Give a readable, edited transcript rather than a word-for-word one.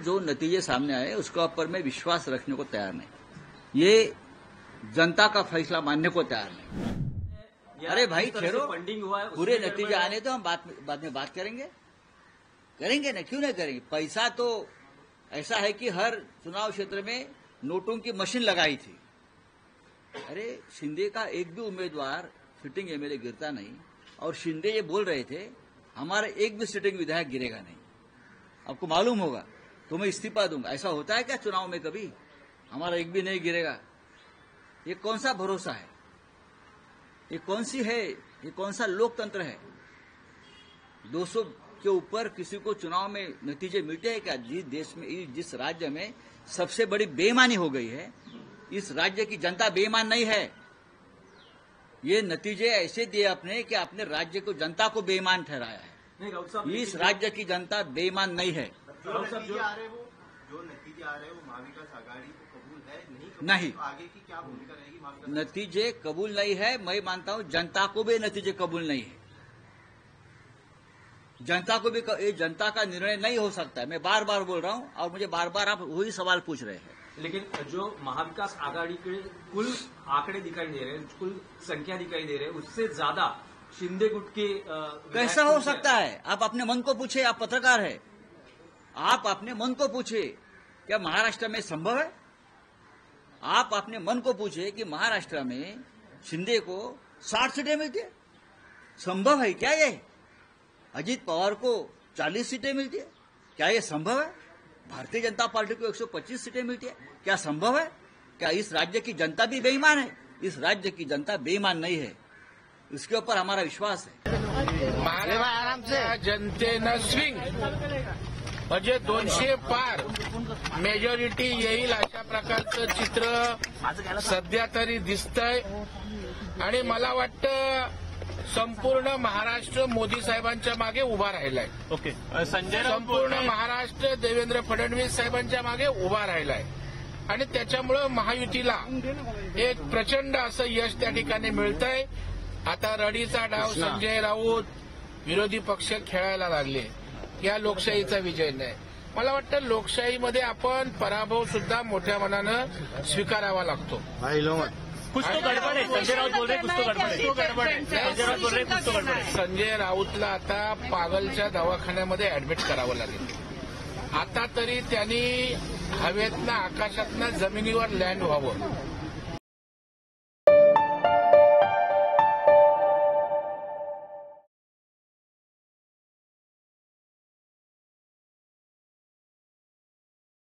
जो नतीजे सामने आए उसके ऊपर मैं विश्वास रखने को तैयार नहीं। ये जनता का फैसला मानने को तैयार नहीं। अरे भाई ठहरो, पूरे नतीजे आने तो हम बाद में बात करेंगे ना, क्यों नहीं करेंगे। पैसा तो ऐसा है कि हर चुनाव क्षेत्र में नोटों की मशीन लगाई थी। अरे शिंदे का एक भी उम्मीदवार सिटिंग एमएलए गिरता नहीं, और शिंदे ये बोल रहे थे हमारा एक भी सिटिंग विधायक गिरेगा नहीं। आपको मालूम होगा तो मैं इस्तीफा दूंगा। ऐसा होता है क्या चुनाव में कभी? हमारा एक भी नहीं गिरेगा। ये कौन सा भरोसा है? ये कौन सा लोकतंत्र है? 200 के ऊपर किसी को चुनाव में नतीजे मिलते हैं क्या? जिस देश में, जिस राज्य में सबसे बड़ी बेईमानी हो गई है, इस राज्य की जनता बेईमान नहीं है। ये नतीजे ऐसे दिए आपने कि आपने राज्य को, जनता को बेईमान ठहराया है। इस राज्य की जनता बेईमान नहीं है। जो नतीजे आ रहे हैं वो महाविकास आघाड़ी को कबूल है नहीं। तो आगे की क्या भूमिका रहेगी? नतीजे कबूल नहीं है, मैं मानता हूं जनता को भी नतीजे कबूल नहीं है। जनता को भी, ये जनता का निर्णय नहीं हो सकता है। मैं बार बार बोल रहा हूं और मुझे बार बार आप वही सवाल पूछ रहे हैं। लेकिन जो महाविकास आघाड़ी के कुल आंकड़े दिखाई दे रहे हैं, कुल संख्या दिखाई दे रहे हैं, उससे ज्यादा शिंदे गुट के कैसा हो सकता है? आप अपने मन को पूछे, आप पत्रकार है, आप अपने मन को पूछे क्या महाराष्ट्र में संभव है? आप अपने मन को पूछे कि महाराष्ट्र में शिंदे को 60 सीटें मिलती है, संभव है क्या ये? अजीत पवार को 40 सीटें मिलती है, क्या ये संभव है? भारतीय जनता पार्टी को 125 सीटें मिलती है, क्या संभव है? क्या इस राज्य की जनता भी बेईमान है? इस राज्य की जनता बेईमान नहीं है, इसके ऊपर हमारा विश्वास है। महाराष्ट्राच्या जनतेनं स्विंग म्हणजे 200 पार मेजॉरिटी येईल अशा प्रकारचं चित्र सध्या तरी दिसतंय। आणि मला वाटतं संपूर्ण महाराष्ट्र मोदी साहेबांच्या मागे उभा राहिलाय। ओके, संपूर्ण महाराष्ट्र देवेंद्र फडणवीस साहेबांच्या मागे उभा राहिलाय आणि त्याच्यामुळं महायुतीला एक प्रचंड असं यश त्या ठिकाणी मिळतंय। आता रडीचा डाव संजय राऊत विरोधी पक्ष खेळायला लागले, या लोकशाहीचा विजय नाही। मला वाटतं लोकशाहीमध्ये आपण पराभव सुद्धा मोठ्या मनानं स्वीकारावा लागतो। कुछ तो गडबड है, संजय राउत बोल रहे कुछ तो गडबड है, संजय राउत बोल रहे कुछ तो गडबड है। संजय राऊतला आता पागलच्या दवाखान्यामध्ये ऍडमिट करावं लागेल। आता तरी त्यांनी हवेतनं आकाशातनं जमिनीवर लँड व्हावं।